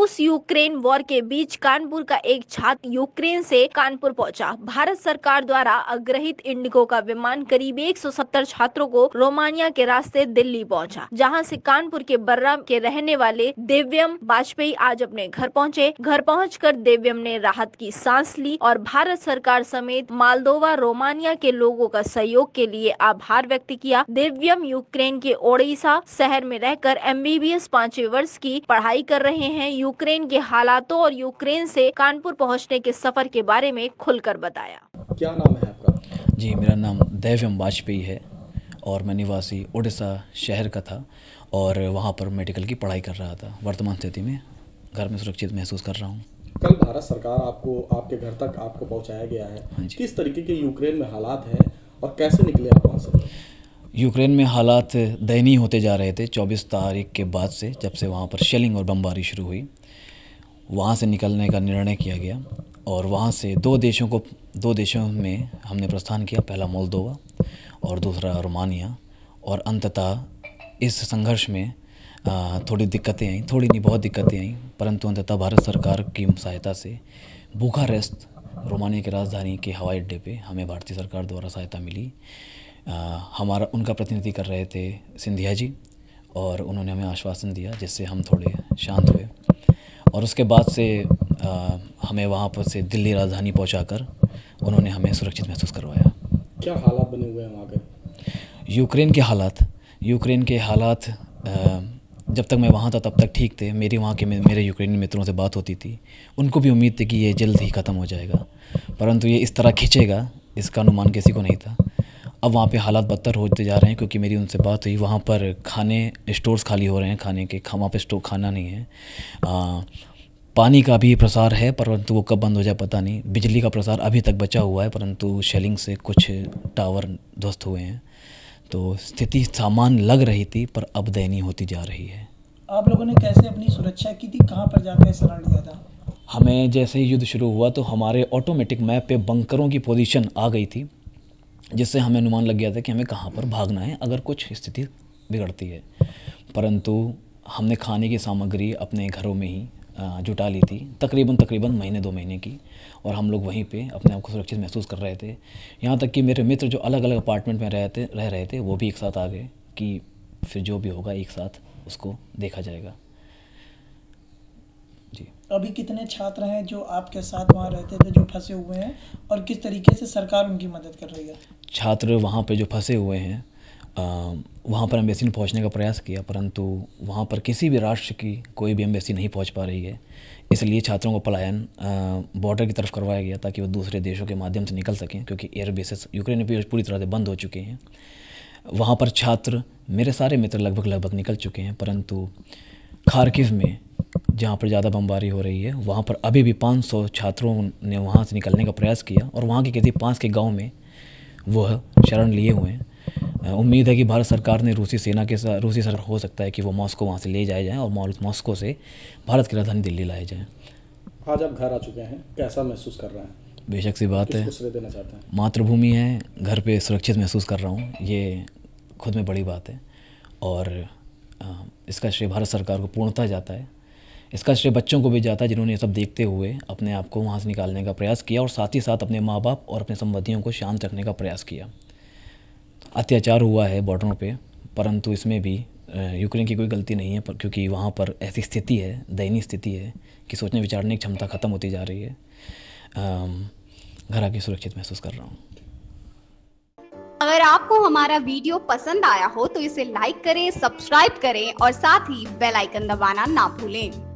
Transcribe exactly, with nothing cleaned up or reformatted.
रूस Ukraine war के बीच कानपुर का एक छात्र यूक्रेन से कानपुर पहुंचा। भारत सरकार द्वारा अग्रहित इंडिगो का विमान करीब एक सौ सत्तर छात्रों को रोमानिया के रास्ते दिल्ली पहुंचा, जहां से कानपुर के बर्रा के रहने वाले दिव्यम वाजपेयी आज अपने घर पहुंचे। घर पहुंचकर दिव्यम ने राहत की सांस ली और भारत सरकार समेत मालदोवा रोमानिया के लोगों का सहयोग के लिए आभार व्यक्त किया। दिव्यम यूक्रेन के ओडिशा शहर में रहकर एम बी बी एस पांचवें वर्ष की पढ़ाई कर रहे हैं। यूक्रेन के हालातों और यूक्रेन से कानपुर पहुंचने के सफर के बारे में खुलकर बताया। क्या नाम है आपका? जी, मेरा नाम दिव्यम वाजपेयी है और मैं निवासी उड़ीसा शहर का था और वहाँ पर मेडिकल की पढ़ाई कर रहा था। वर्तमान स्थिति में घर में सुरक्षित महसूस कर रहा हूँ। कल भारत सरकार आपको आपके घर तक आपको पहुँचाया गया है। हाँ, किस तरीके के यूक्रेन में हालात हैं और कैसे निकले आप वहाँ से? यूक्रेन में हालात दयनीय होते जा रहे थे चौबीस तारीख के बाद से, जब से वहाँ पर शेलिंग और बमबारी शुरू हुई। वहाँ से निकलने का निर्णय किया गया और वहाँ से दो देशों को दो देशों में हमने प्रस्थान किया। पहला मोल्दोवा और दूसरा रोमानिया। और अंततः इस संघर्ष में आ, थोड़ी दिक्कतें आई, थोड़ी नहीं बहुत दिक्कतें आई, परंतु अंततः भारत सरकार की सहायता से बुखारेस्ट रोमानिया की राजधानी के हवाई अड्डे पे हमें भारतीय सरकार द्वारा सहायता मिली। आ, हमारा उनका प्रतिनिधि कर रहे थे सिंधिया जी और उन्होंने हमें आश्वासन दिया जिससे हम थोड़े शांत हुए। और उसके बाद से आ, हमें वहाँ पर से दिल्ली राजधानी पहुँचाकर उन्होंने हमें सुरक्षित महसूस करवाया। क्या हालात बने हुए हैं वहाँ के? यूक्रेन के हालात यूक्रेन के हालात आ, जब तक मैं वहाँ था तब तक ठीक थे। मेरी वहाँ के मेरे यूक्रेनी मित्रों से बात होती थी, उनको भी उम्मीद थी कि ये जल्द ही ख़त्म हो जाएगा, परंतु ये इस तरह खींचेगा इसका अनुमान किसी को नहीं था। अब वहाँ पे हालात बदतर होते जा रहे हैं क्योंकि मेरी उनसे बात हुई। वहाँ पर खाने स्टोर्स खाली हो रहे हैं, खाने के वहाँ पे स्टोर खाना नहीं है। आ, पानी का भी प्रसार है परंतु वो कब बंद हो जाए पता नहीं। बिजली का प्रसार अभी तक बचा हुआ है परंतु शेलिंग से कुछ टावर ध्वस्त हुए हैं। तो स्थिति सामान्य लग रही थी पर अब दयनीय होती जा रही है। आप लोगों ने कैसे अपनी सुरक्षा की थी? कहाँ पर जाकर शरण लिया था? हमें जैसे ही युद्ध शुरू हुआ तो हमारे ऑटोमेटिक मैप पे बंकरों की पोजीशन आ गई थी, जिससे हमें अनुमान लग गया था कि हमें कहाँ पर भागना है अगर कुछ स्थिति बिगड़ती है। परंतु हमने खाने की सामग्री अपने घरों में ही जुटा ली थी, तकरीबन तकरीबन महीने दो महीने की, और हम लोग वहीं पे अपने आप को सुरक्षित महसूस कर रहे थे। यहाँ तक कि मेरे मित्र जो अलग अलग अपार्टमेंट में रहते रह रहे थे वो भी एक साथ आ गए कि फिर जो भी होगा एक साथ उसको देखा जाएगा। जी, अभी कितने छात्र हैं जो आपके साथ वहाँ रहते थे जो फंसे हुए हैं और किस तरीके से सरकार उनकी मदद कर रही है? छात्र वहाँ पे जो फंसे हुए हैं आ, वहाँ पर एम्बेसी ने पहुँचने का प्रयास किया परंतु वहाँ पर किसी भी राष्ट्र की कोई भी एम्बेसी नहीं पहुँच पा रही है। इसलिए छात्रों को पलायन बॉर्डर की तरफ करवाया गया ताकि वो दूसरे देशों के माध्यम से निकल सकें, क्योंकि एयर बेसेस यूक्रेन में पूरी तरह से बंद हो चुके हैं। वहाँ पर छात्र मेरे सारे मित्र लगभग लगभग निकल चुके हैं, परंतु खार्किव में जहाँ पर ज़्यादा बमबारी हो रही है वहाँ पर अभी भी पाँच सौ छात्रों ने वहाँ से निकलने का प्रयास किया और वहाँ के किसी पास के गांव में वह शरण लिए हुए हैं। उम्मीद है कि भारत सरकार ने रूसी सेना के साथ रूसी सरकार हो सकता है कि वो मॉस्को वहाँ से ले जाए जाएँ और मॉस्को से भारत की राजधानी दिल्ली लाए जाएँ। आज आप घर आ चुके हैं, कैसा महसूस कर रहे हैं? बेशक सी बात है, किसको देना चाहते हैं? मातृभूमि है, घर पे सुरक्षित महसूस कर रहा हूँ, ये खुद में बड़ी बात है और इसका श्रेय भारत सरकार को पूर्णतः जाता है। इसका श्रेय बच्चों को भी जाता है जिन्होंने ये सब देखते हुए अपने आप को वहाँ से निकालने का प्रयास किया और साथ ही साथ अपने माँ बाप और अपने संबंधियों को शांत रखने का प्रयास किया। अत्याचार हुआ है बॉर्डरों पे, परंतु इसमें भी यूक्रेन की कोई गलती नहीं है पर क्योंकि वहाँ पर ऐसी स्थिति है, दयनीय स्थिति है कि सोचने विचारने की क्षमता ख़त्म होती जा रही है। घर आके सुरक्षित महसूस कर रहा हूँ। अगर आपको हमारा वीडियो पसंद आया हो तो इसे लाइक करें, सब्सक्राइब करें और साथ ही बेल आइकन दबाना ना भूलें।